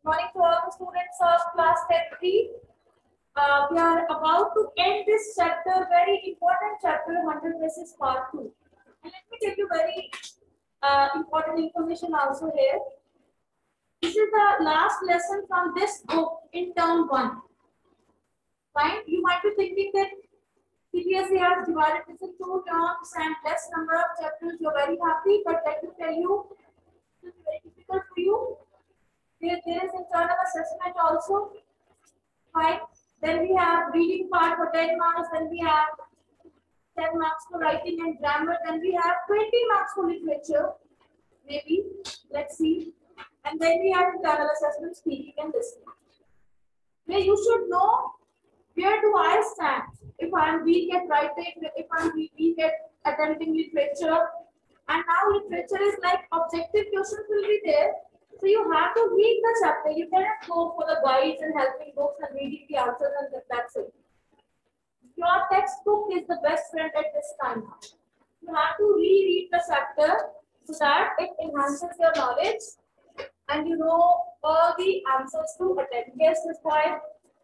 Morning to all the students of class 10-3. We are about to end this chapter, very important chapter, 100 basis part 2. And let me tell you very important information also here. This is the last lesson from this book in term 1. Fine. You might be thinking that CBSE has divided this into 2 terms and less number of chapters. You're very happy, but let me tell you, it is very difficult for you. There is internal assessment also. Fine. Then we have reading part for 10 marks. Then we have 10 marks for writing and grammar. Then we have 20 marks for literature. Maybe. Let's see. And then we have internal assessment, speaking and listening. Now you should know where do I stand. If I am weak at writing, if I am weak at attempting literature. And now literature is like objective questions will be there. So you have to read the chapter. You cannot go for the guides and helping books and reading the answers and that's it. Your textbook is the best friend at this time. You have to reread the chapter so that it enhances your knowledge and you know all the answers to attempt. Yes, Ms. Boy.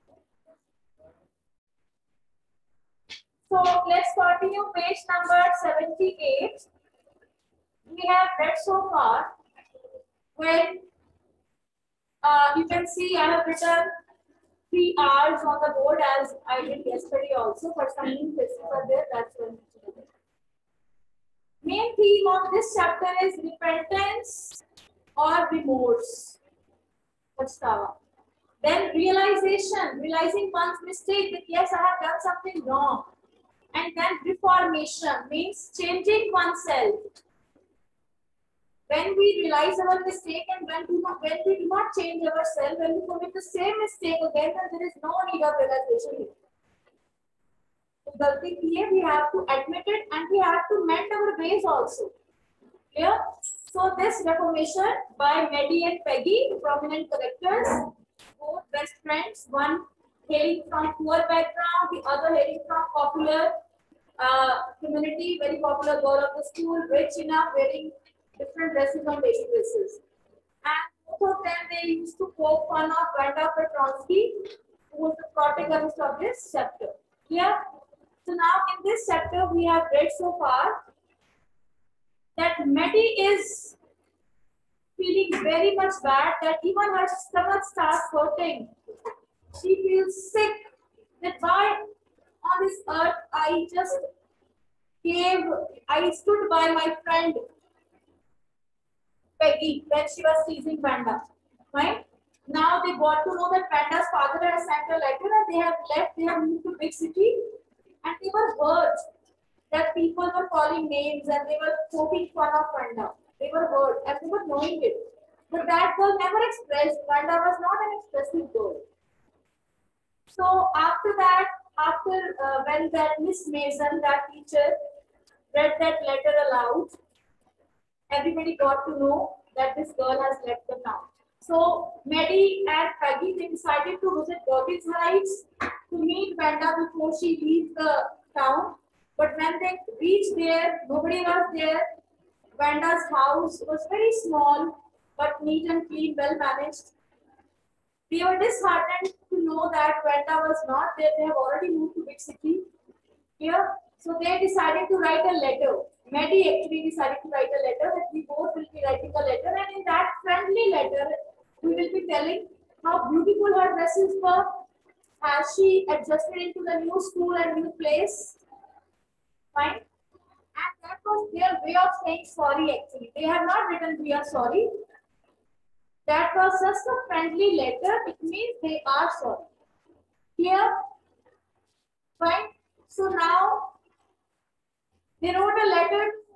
So let's continue page number 78. We have read so far. When you can see I have written 3 R's on the board as I did yesterday also, but some new places are there, that's when. Main theme of this chapter is repentance or remorse. Then realization, realizing one's mistake that yes, I have done something wrong. And then reformation means changing oneself. When we realize our mistake and when we do not change ourselves, when we commit the same mistake again, then there is no need of realization. So we have to admit it and we have to mend our ways also. Clear? So this reformation by Maddie and Peggy, prominent characters, both best friends, one hailing from poor background, the other hailing from popular community, very popular girl of the school, rich enough, wearing different dresses on daily basis. And both of them, they used to poke fun of Wanda Petronsky, who was the protagonist of this chapter. Yeah. So now in this chapter, we have read so far that Maddie is feeling very much bad, that even her stomach starts hurting. She feels sick. That why on this earth I stood by my friend Peggy when she was teasing Panda. Right? Now they got to know that Panda's father has sent a letter and they have left, they have moved to big city and they were hurt that people were calling names and they were poking fun of Panda. They were hurt and they were knowing it. But that girl never expressed. Panda was not an expressive girl. So after that, when that Miss Mason, that teacher, read that letter aloud, everybody got to know that this girl has left the town. So Maddie and Peggy, they decided to visit Goggins Heights to meet Wanda before she leaves the town. But when they reached there, nobody was there. Wanda's house was very small, but neat and clean, well managed. They were disheartened to know that Wanda was not there. They have already moved to big city. Here, so they decided to write a letter. Maddie actually decided to write a letter that we both will be writing a letter, and in that friendly letter, we will be telling how beautiful her dresses were, as she adjusted into the new school and new place. Fine. And that was their way of saying sorry actually. They have not written we are sorry. That was just a friendly letter. It means they are sorry. Here. Fine. So now they wrote a letter to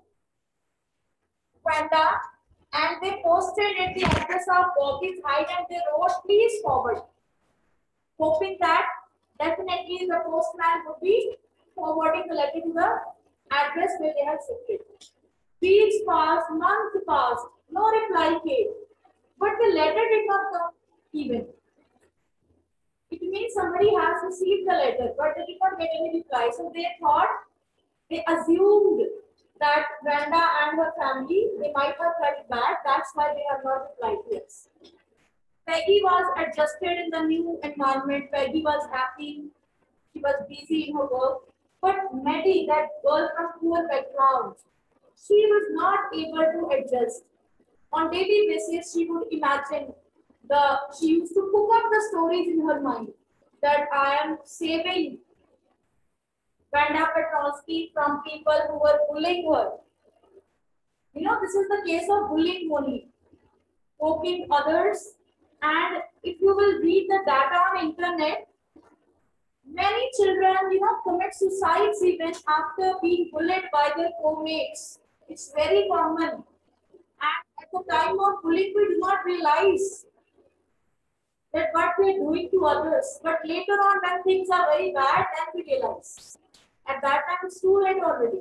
Wanda and they posted at the address of Goggins Heights and they wrote please forward. Hoping that definitely the postman would be forwarding the letter to the address where they have shifted. Weeks passed, months passed, no reply came. But the letter did not come even. It means somebody has received the letter, but they did not get any reply. So they assumed that Wanda and her family, they might have felt bad. That's why they have not replied to us. Peggy was adjusted in the new environment. Peggy was happy. She was busy in her work. But Maddie, that girl from poor background, she was not able to adjust. On daily basis, she would imagine she used to cook up the stories in her mind that I am saving Vanda Petrovsky from people who were bullying her. You know, this is the case of bullying only, poking others. And if you will read the data on internet, many children, commit suicides even after being bullied by their co-mates. It's very common. And at the time of bullying, we do not realize that what we are doing to others. But later on, when things are very bad, then we realize. At that time, it's too late already.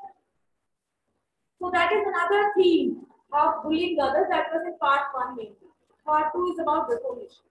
So that is another theme of bullying others. That was in part 1 mainly. Part 2 is about reformation.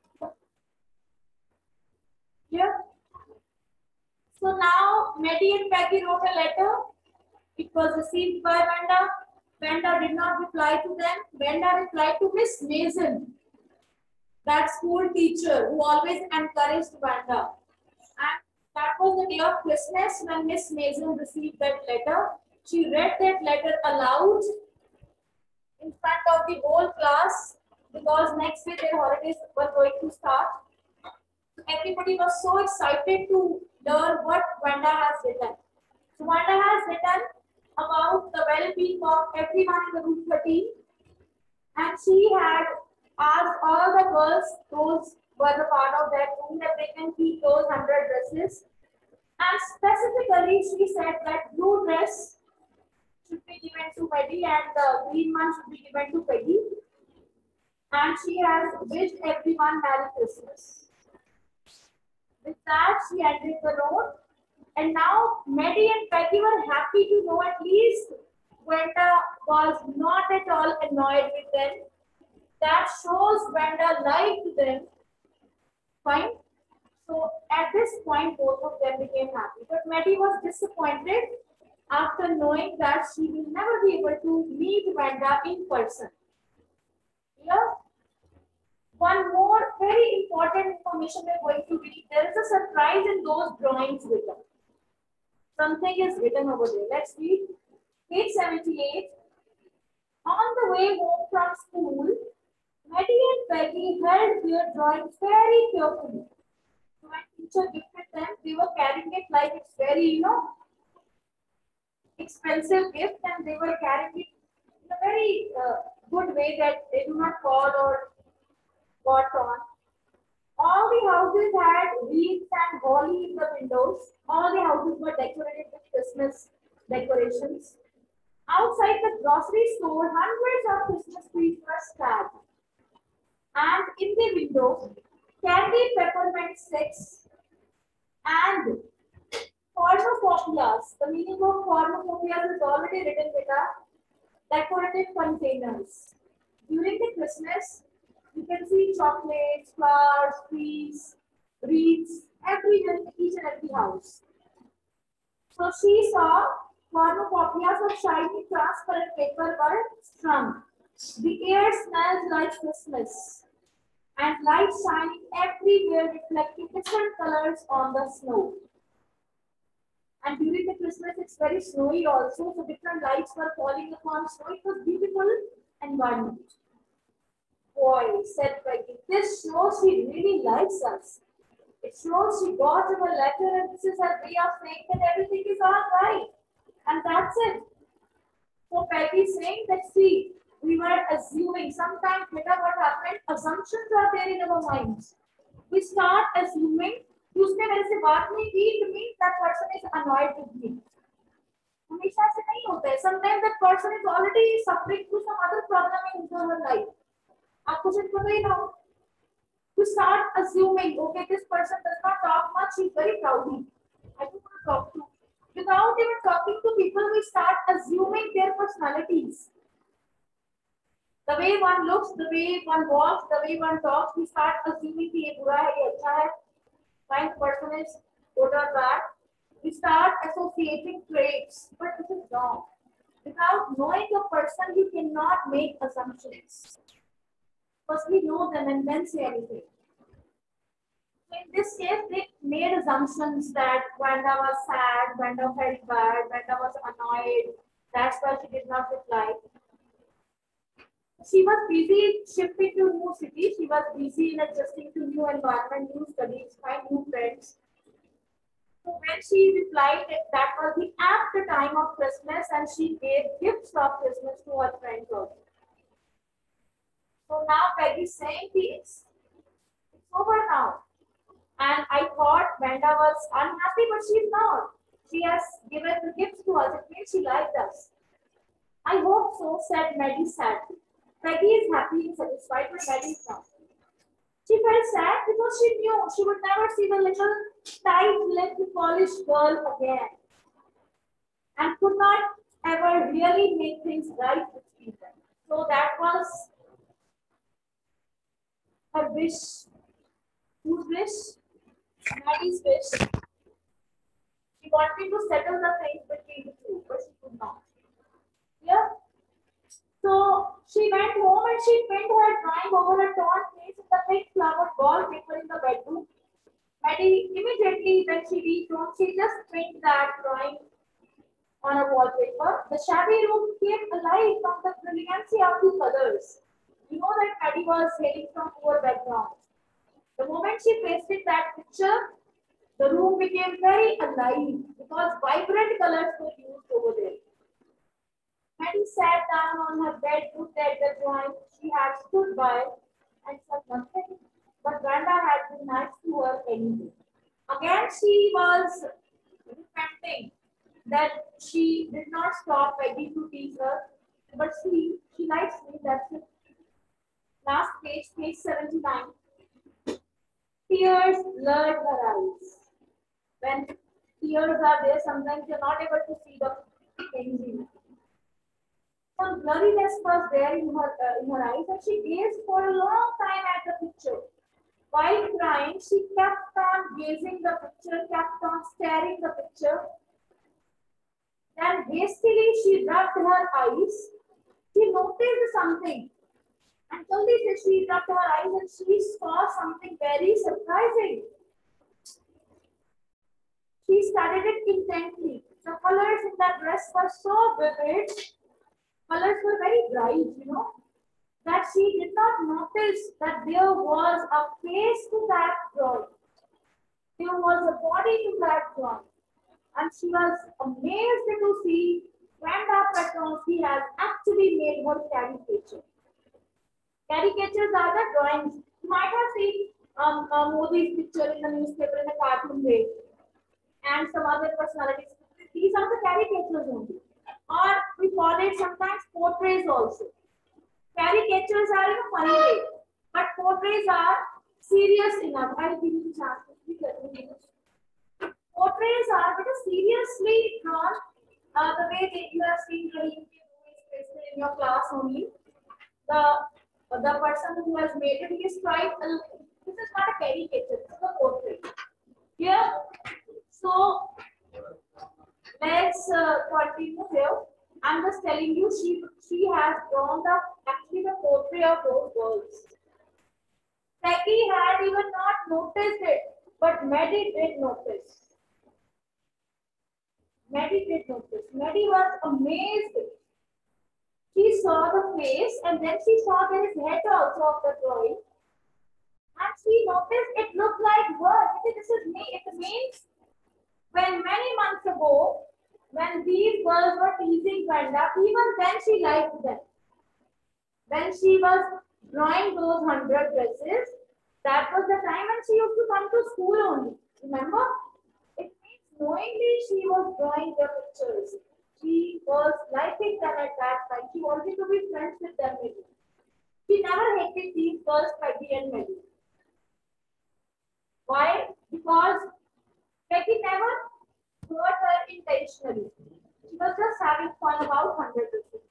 Here. So now Maddie and Peggy wrote a letter. It was received by Vanda. Vanda did not reply to them. Vanda replied to Miss Mason, that school teacher who always encouraged Vanda. And that was the day of Christmas when Miss Mason received that letter. She read that letter aloud in front of the whole class because next day their holidays were going to start. Everybody was so excited to learn what Vanda has written. So Vanda has written about the well-being of everyone in the room 13, and she had asked all the girls, those were the part of that room, that they can keep those 100 dresses. And specifically, she said that blue dress should be given to Maddie and the green one should be given to Peggy. And she has wished everyone Merry Christmas. With that, she ended the note. And now Maddie and Peggy were happy to know at least Vanda was not at all annoyed with them. That shows Vanda liked them. Fine. So at this point, both of them became happy. But Maddie was disappointed after knowing that she will never be able to meet Vanda in person. Yeah. One more very important information we're going to read. There is a surprise in those drawings written. Something is written over there. Let's read. Page 78. On the way home from school, Maddie and Peggy held their drawings very carefully. So when teacher gifted them, they were carrying it like it's very, expensive gift, and they were carrying it in a very good way that they do not fall or got on. All the houses had wreaths and holly in the windows. All the houses were decorated with Christmas decorations. Outside the grocery store, hundreds of Christmas trees were stacked. And in the window, candy peppermint sticks and cornucopias. The meaning of cornucopias is already written with a decorative containers. During the Christmas, you can see chocolates, flowers, trees, wreaths, everywhere, each and every house. So she saw cornucopias of shiny transparent paper were strung. The air smelled like Christmas, and lights shining everywhere, reflecting different colors on the snow. And during the Christmas, it's very snowy also, so different lights were falling upon snow. It was beautiful environment. Boy, said Peggy, this shows she really likes us. It shows she got our letter, and this is her way of saying that everything is all right. And that's it. So Peggy is saying that, see, we were assuming, sometimes beta what happened, assumptions are there in our minds. We start assuming, उसने मेरे से बात नहीं की, it means that person is annoyed with me. हमेशा से नहीं होता है. Sometimes that person is already suffering through some other problem in her life. आपको सिर्फ पता ही ना हो. We start assuming, okay, this person does not talk much, he's very proudy. I don't want to talk to. Without even talking to people, we start assuming their personalities. The way one looks, the way one walks, the way one talks, we start assuming कि ये बुरा है, ये अच्छा है. Fine, person is good or bad. We start associating traits, but this is wrong. Without knowing a person, you cannot make assumptions. Firstly know them and then say anything. So in this case, they made assumptions that Wanda was sad, Wanda felt bad, Wanda was annoyed. That's why she did not reply. She was busy shifting to new city. She was busy in adjusting to new environment, new studies, find new friends. So when she replied that was the after time of Christmas and she gave gifts of Christmas to her friends also. So now Peggy is saying it's over now. And I thought Vanda was unhappy, but she's not. She has given the gifts to us. It means she liked us. I hope so, said Maddie sadly. Peggy is happy and satisfied, but Maddie is not. She felt sad because she knew she would never see the little tight-lipped, polished girl again and could not ever really make things right with people. So that was her wish. Whose wish? Maddie's wish. She wanted to settle the things between the two, but she could not. Yeah. So she went home and she pinned her drawing over a torn place in the big flowered wallpaper in the bedroom. Maddie immediately, when she reached home, she just pinned that drawing on a wallpaper. The shabby room came alive from the brilliancy of the colors. You know that Maddie was hailing from poor background. The moment she pasted that picture, the room became very alive because vibrant colors were used over there. Maddie sat down on her bed, looked at the drawing she had stood by, and said nothing. But Brenda had been nice to her anyway. Again, she was repenting that she did not stop begging to tease her. But she likes me, that's it. Last page, page 79. Tears blurred her eyes. When tears are there, sometimes you're not able to see the things in it. Some blurriness was there in her eyes, and she gazed for a long time at the picture. While crying, she kept on gazing the picture, kept on staring the picture. Then hastily she rubbed her eyes. She noticed something. And suddenly she rubbed her eyes and she saw something very surprising. She studied it intently. The colors in that dress were so vivid. Colors were very bright, that she did not notice that there was a face to that drawing. There was a body to that drawing. And she was amazed to see Brenda Petronsky has actually made her caricature. Caricatures are the drawings. You might have seen Modi's picture in the newspaper in a cartoon way and some other personalities. These are the caricatures only. Or we call it sometimes portraits also. Caricatures are in a funny way, but portraits are serious enough. I'll give you a chance to speak. Portraits are seriously drawn the way you have seen really in your class only. The person who has made it, he is quite. This is not a caricature. This is a portrait. Here, so let's continue here. I'm just telling you, she has drawn the portrait of those girls. Becky had even not noticed it, but Maddie did notice. Maddie did notice. Maddie was amazed. She saw the face and then she saw there is head also of the drawing. And she noticed it looked like her. This is me. It means when many months ago, when these girls were teasing Brenda, even then she liked them. When she was drawing those 100 dresses, that was the time when she used to come to school only. Remember? It means knowingly she was drawing their pictures. She was liking them at that time. She wanted to be friends with them maybe. She never hated these girls, Peggy and Maddie. Why? Because Peggy never hurt her intentionally. She was just having fun about 100 dresses.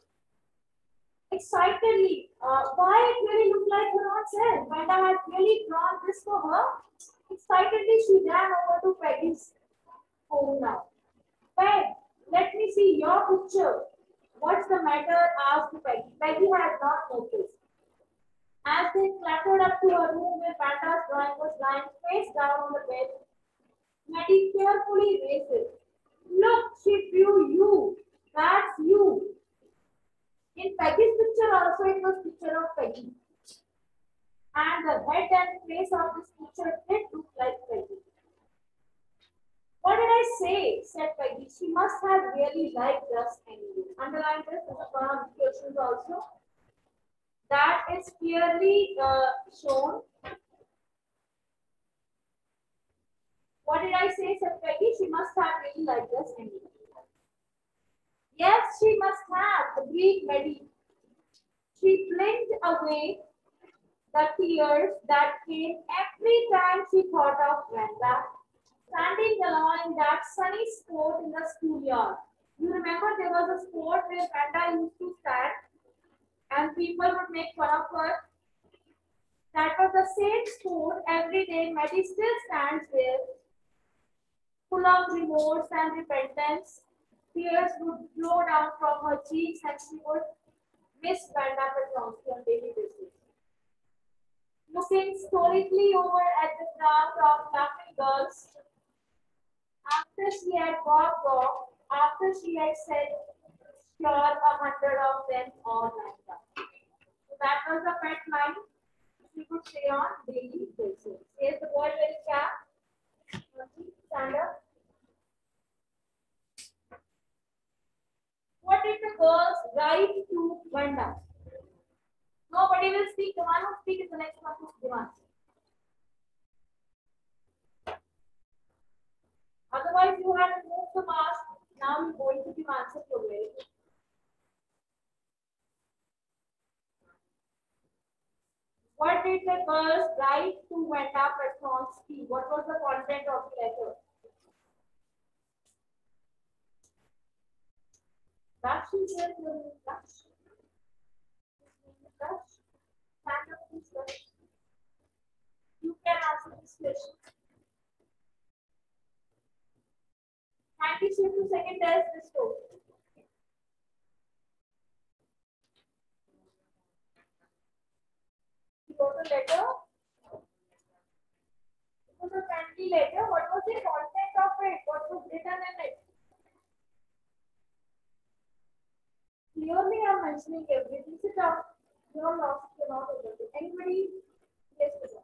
Excitedly, why it really looked like her own self. Brenda had really drawn this for her. Excitedly, she ran over to Peggy's home now. Peg, let me see your picture. What's the matter? Asked Peggy. Peggy had not noticed. As they clattered up to her room where Panda's drawing was lying face down on the bed, Maddie carefully raised it. Look, she drew you. That's you. In Peggy's picture also it was picture of Peggy. And the head and face of this picture did look like Peggy. What did I say? Said Peggy. She must have really liked us anyway. Underline this as a one of the questions also. That is clearly shown. What did I say? Said Peggy. She must have really liked us anyway. Yes, she must have, agreed Maddie. She blinked away the tears that came every time she thought of Brenda standing alone in that sunny spot in the schoolyard. You remember there was a spot where Brenda used to stand and people would make fun of her. That was the same spot every day. Maddie still stands there, full of remorse and repentance. Tears would flow down from her cheeks and she would miss Brenda Petronsky on daily basis. Looking stoically over at the crowd of laughing girls, after she had walked off, after she had said, sure, 100 of them all lined up. So that was the pet line she could say on daily basis. Here's the boy very sharp. Stand up. What did the girls write to Vanda? Nobody will speak. The one who speaks is the next one to demand. Otherwise, you have to move the mask. Now you're going to give answer to it. What did the girls write to Vanda Petronsky? What was the content of the letter? Rush is there. Rush. Rush. Stand up, please. Rush. You can answer this question. 90 shift to second test this story. You wrote a letter. It was a friendly letter. What was the content of it? What was written in it? Clearly, I'm mentioning everything. Sit down. You're lost. You're not able to. Anybody? Yes, sir.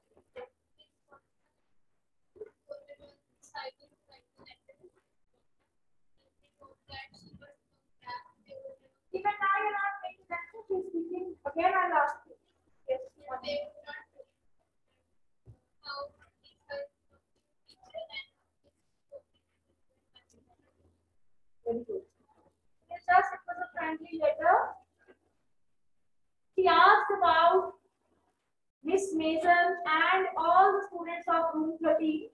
Even now, you're not paying attention. She's speaking. Again, I'll ask you. Yes, very good. It was a friendly letter. She asked about Miss Mason and all the students of room 13.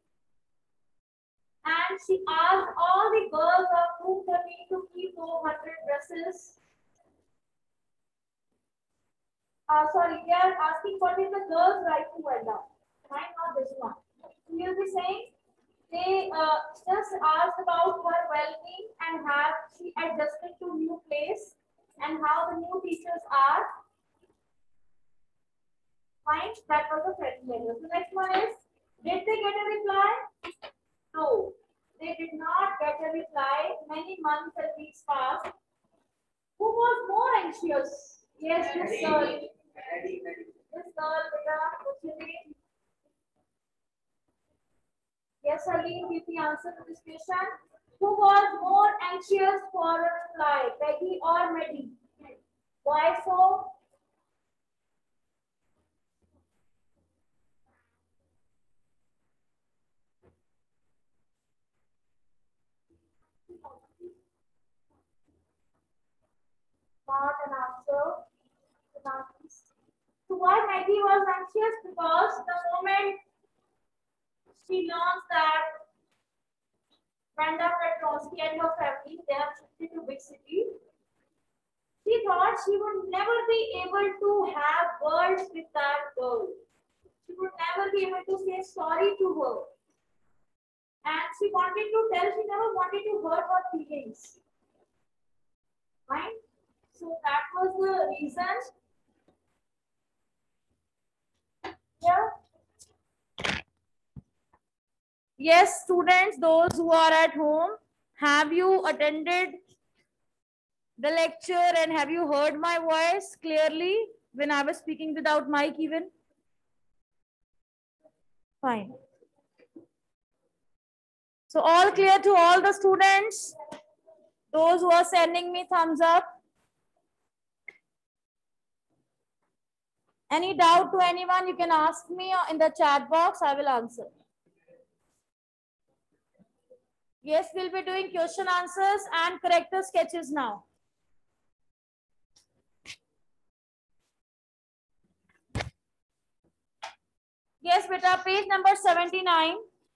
And she asked all the girls of room 13 to keep those 100 dresses. Sorry, they are asking what is the girls' right to Vanda. Mine, not this one. You'll be saying they just asked about her well-being and have she adjusted to new place and how the new teachers are. Fine, that was a friendly letter. The next one is, did they get a reply? No, they did not get a reply. Many months and weeks passed. Who was more anxious? Yes, this girl. This girl, beta, what's your name? Yes, Aline, give the answer to this question. Who was more anxious for a reply, Peggy or Maddie? Why so? Not an answer. So why Maggie was anxious? Because the moment she learns that Brenda Petronsky and her family, they have shifted to big city, she thought she would never be able to have words with that girl. She would never be able to say sorry to her. And she wanted to tell, she never wanted to hurt her feelings. Right? So that was the reason Yes, students, those who are at home, have you attended the lecture and have you heard my voice clearly when I was speaking without mic even? Fine. So all clear to all the students? Those who are sending me thumbs up? Any doubt to anyone, you can ask me in the chat box, I will answer. Yes, we'll be doing question answers and character sketches now. Yes, beta, page number 79.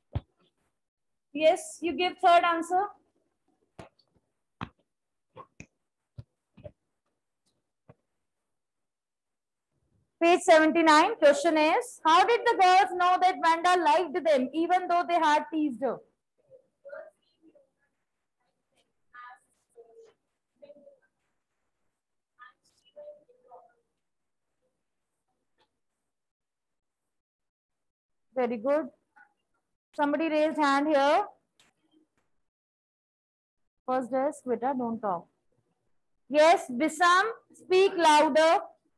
Yes, you give third answer. Page 79, question is, how did the girls know that Vanda liked them even though they had teased her? Very good. Somebody raised hand here. First desk, beta, don't talk. Yes, Bisam, speak louder.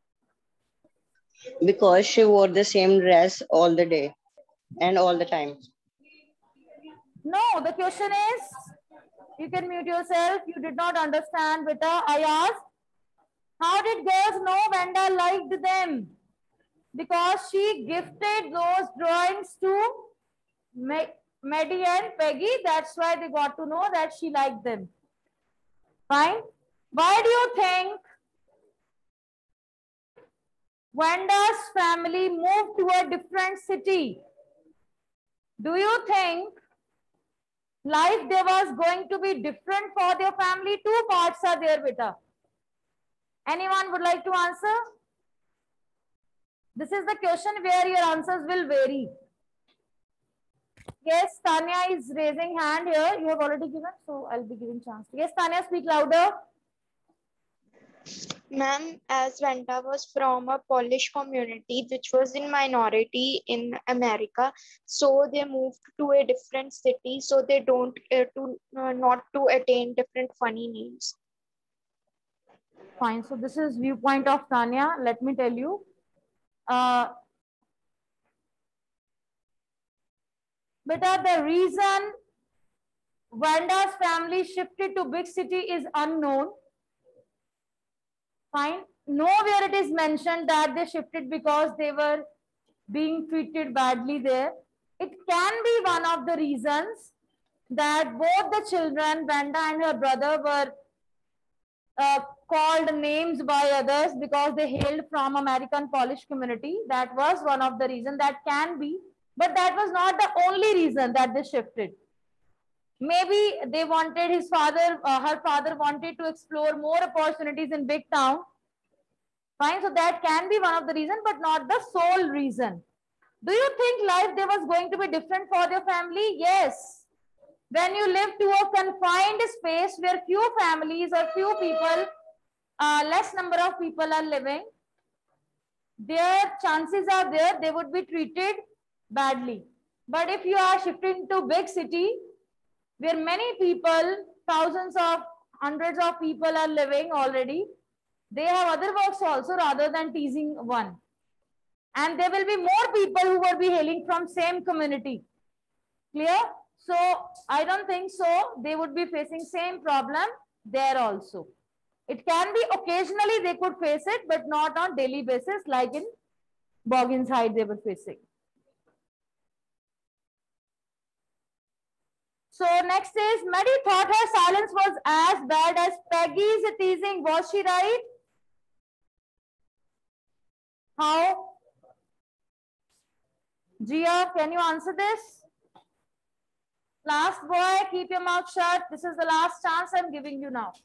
Because she wore the same dress all the day and all the time. No, the question is, you can mute yourself. You did not understand, beta. I asked, how did girls know Vanda liked them? Because she gifted those drawings to Maddie and Peggy. That's why they got to know that she liked them. Fine. Why do you think Vanda's family moved to a different city? Do you think life there was going to be different for their family? Two parts are there, beta. Anyone would like to answer? This is the question where your answers will vary. Yes, Tanya is raising hand here. You have already given, so I'll be giving chance. Yes, Tanya, speak louder. Ma'am, as Vanta was from a Polish community which was in minority in America, so they moved to a different city so they don't not to attain different funny names. Fine. So this is viewpoint of Tanya. Let me tell you. Beta, the reason Vanda's family shifted to big city is unknown. Fine. Nowhere it is mentioned that they shifted because they were being treated badly there. It can be one of the reasons that both the children, Vanda and her brother, were called names by others because they hailed from American Polish community. That was one of the reasons. That can be, but that was not the only reason that they shifted. Maybe they wanted his father, her father wanted to explore more opportunities in big town. Fine, so that can be one of the reason, but not the sole reason. Do you think life there was going to be different for their family? Yes. When you live to a confined space where few families or few people, less number of people are living, their chances are there they would be treated badly. But if you are shifting to big city where many people, thousands of, hundreds of people are living already, they have other works also rather than teasing one. And there will be more people who will be hailing from same community. Clear? So I don't think so. They would be facing same problem there also. It can be occasionally they could face it, but not on daily basis like in Boggins Heights they were facing. So next is, Maddie thought her silence was as bad as Peggy's teasing. Was she right? How? Gia, can you answer this? Last boy, keep your mouth shut. This is the last chance I'm giving you now.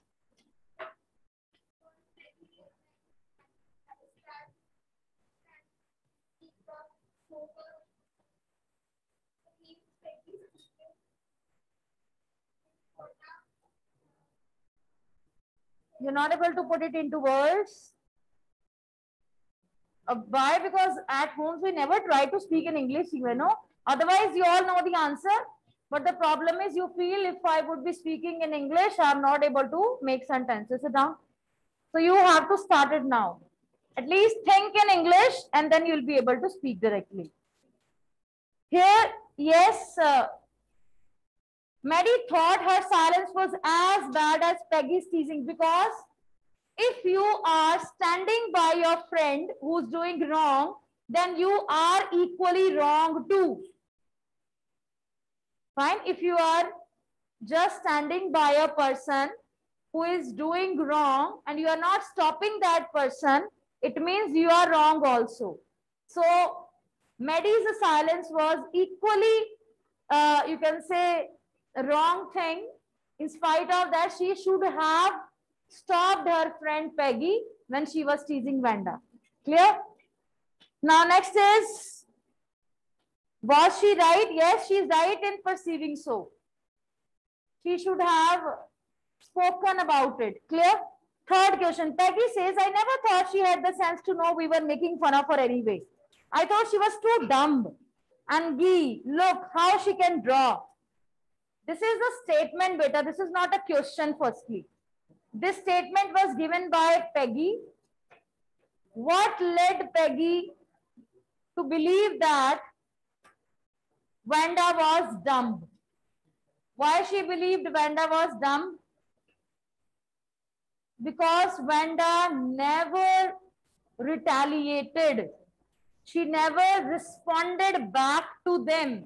You're not able to put it into words. Why? Because at homes we never try to speak in English, you know. Otherwise, you all know the answer. But the problem is you feel if I would be speaking in English, I'm not able to make sentences. Sit down. So you have to start it now. At least think in English and then you'll be able to speak directly. Here, yes, Maddie thought her silence was as bad as Peggy's teasing, because if you are standing by your friend who's doing wrong, then you are equally wrong too. Fine. If you are just standing by a person who is doing wrong and you are not stopping that person, it means you are wrong also. So Maddie's silence was equally, you can say, a wrong thing. In spite of that, she should have stopped her friend Peggy when she was teasing Vanda. Clear? Now next is, was she right? Yes, she is right in perceiving so. She should have spoken about it. Clear? Third question. Peggy says, I never thought she had the sense to know we were making fun of her anyway. I thought she was too dumb. And gee, look how she can draw. This is a statement, beta. This is not a question, firstly. This statement was given by Peggy. What led Peggy to believe that Vanda was dumb? Why she believed Vanda was dumb? Because Vanda never retaliated. She never responded back to them.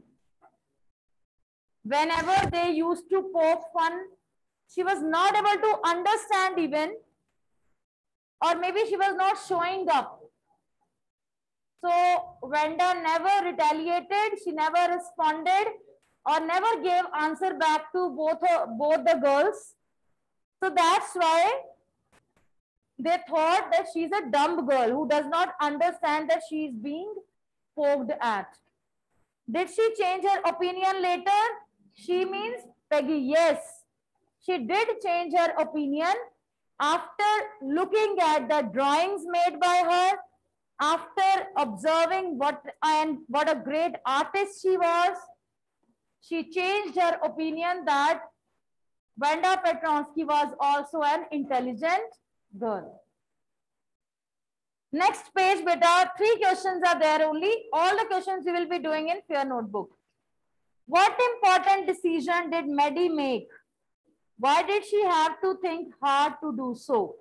Whenever they used to poke fun, she was not able to understand even, or maybe she was not showing up. So Vanda never retaliated, she never responded or never gave answer back to both the girls. So that's why they thought that she's a dumb girl who does not understand that she is being poked at. Did she change her opinion later? She means Peggy. Yes, she did change her opinion after looking at the drawings made by her, after observing what a great artist she was. She changed her opinion that Vanda Petronsky was also an intelligent girl. Next page, beta. 3 questions are there only. All the questions you will be doing in your notebook. What important decision did Maddie make? Why did she have to think hard to do so?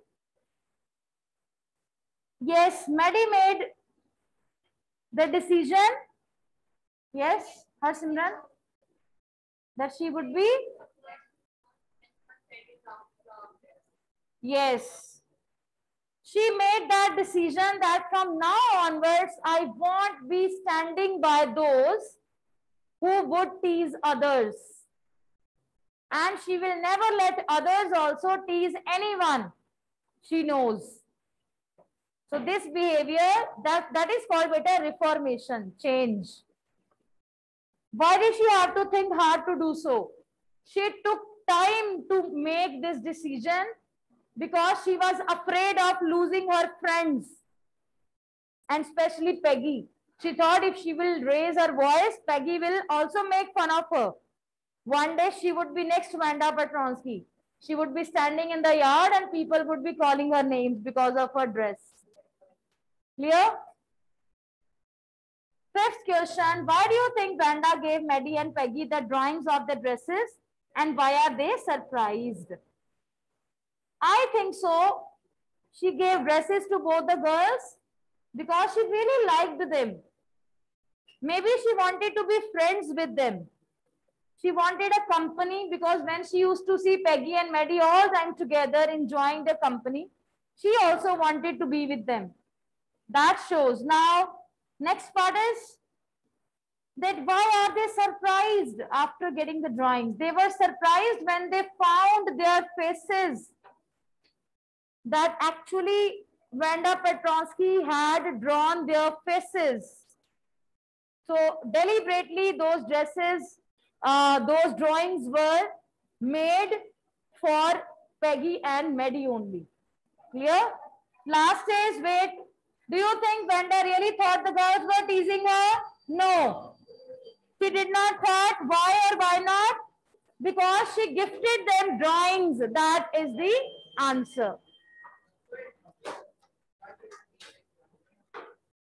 Yes, Maddie made the decision. Yes, Harsimran, that she would be. Yes, she made that decision that from now onwards, I won't be standing by those who would tease others. And she will never let others also tease anyone she knows. So this behavior, that is called beta reformation, change. Why did she have to think hard to do so? She took time to make this decision because she was afraid of losing her friends, and especially Peggy. She thought if she will raise her voice, Peggy will also make fun of her. One day she would be next Vanda Petronsky. She would be standing in the yard and people would be calling her names because of her dress. Clear? Fifth question, why do you think Vanda gave Maddie and Peggy the drawings of the dresses, and why are they surprised? I think so. She gave dresses to both the girls because she really liked them. Maybe she wanted to be friends with them. She wanted a company because when she used to see Peggy and Maddie all time together enjoying the company, she also wanted to be with them. That shows. Now, next part is that why are they surprised after getting the drawings? They were surprised when they found their faces, that actually Vanda Petronsky had drawn their faces. So deliberately those dresses, those drawings were made for Peggy and Maddie only. Clear? Last is, wait, do you think Vanda really thought the girls were teasing her? No. She did not hurt. Why or why not? Because she gifted them drawings. That is the answer.